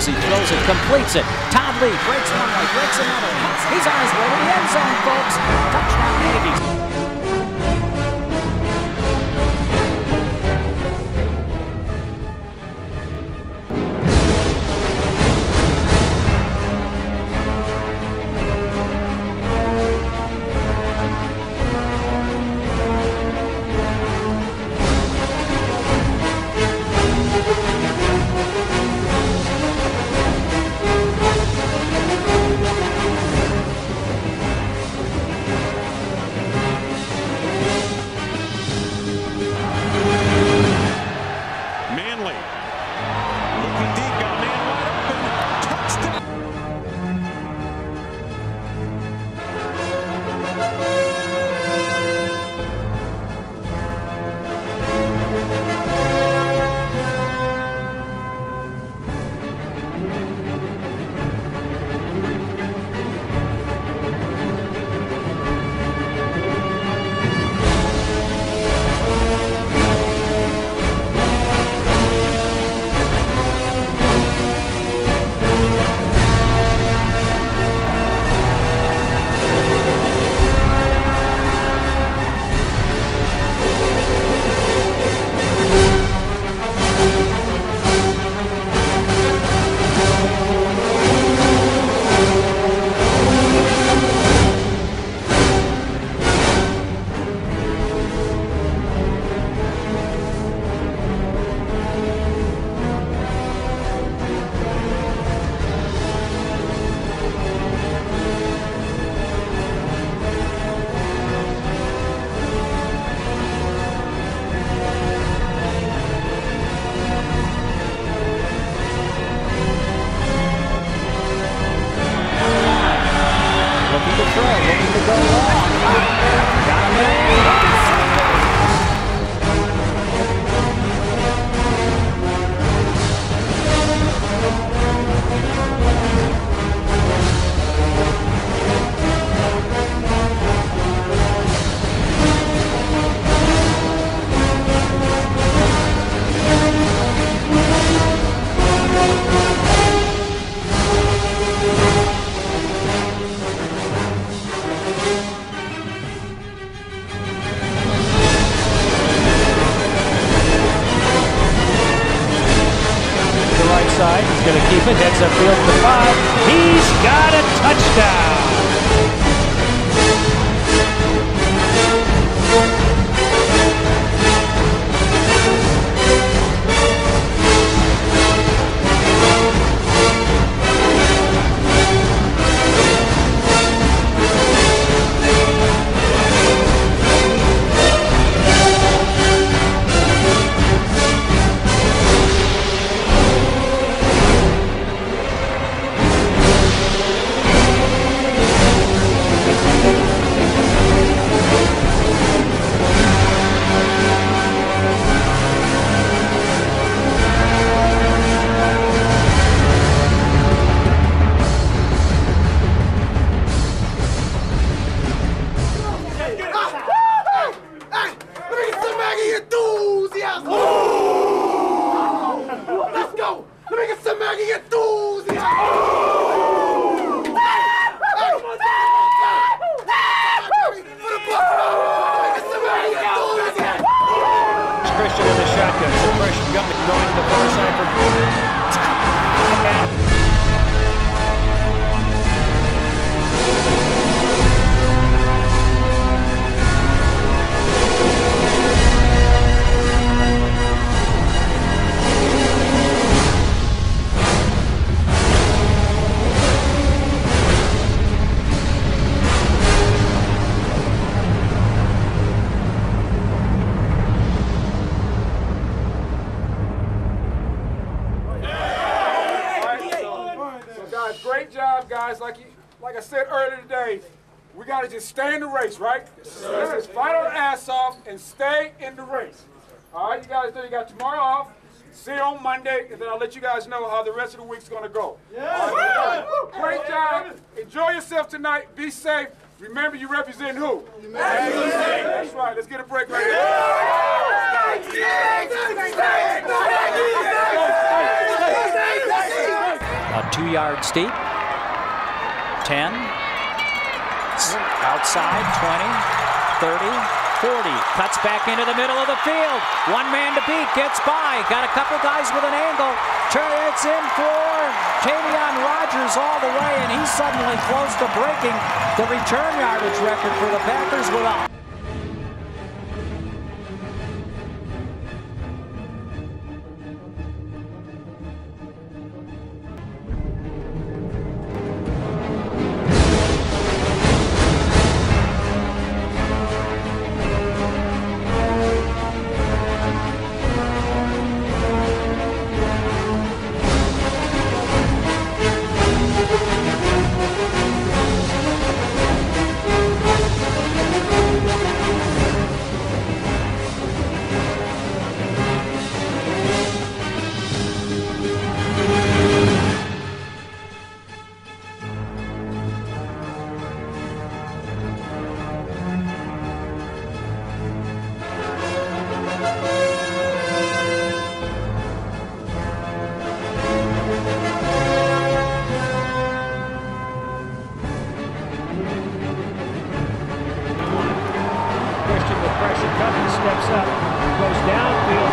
he throws it, completes it. Todd Lee breaks one way, breaks another. He's on his way to the end zone, folks. Touchdown, Aggies. Looking to go long. Got a man. He's going to keep it, heads upfield to 5. He's got a touchdown! Let's go! Let me get some Maggie enthusiasm! Christian in the shotgun. Suppression going to the far side for... Great job, guys. Like I said earlier today, we got to just stay in the race, right? Let's just fight our ass off and stay in the race. All right, you guys know you got tomorrow off. See you on Monday, and then I'll let you guys know how the rest of the week's going to go. All right, great job. Enjoy yourself tonight. Be safe. Remember, you represent who? That's right. Let's get a break right here. 2 yards deep. 10. Outside, 20, 30, 40. Cuts back into the middle of the field. One man to beat, gets by. Got a couple guys with an angle. It's in for Tavion Rogers all the way, and he's suddenly close to breaking the return yardage record for the Packers with a Pressure coming, steps up, goes downfield.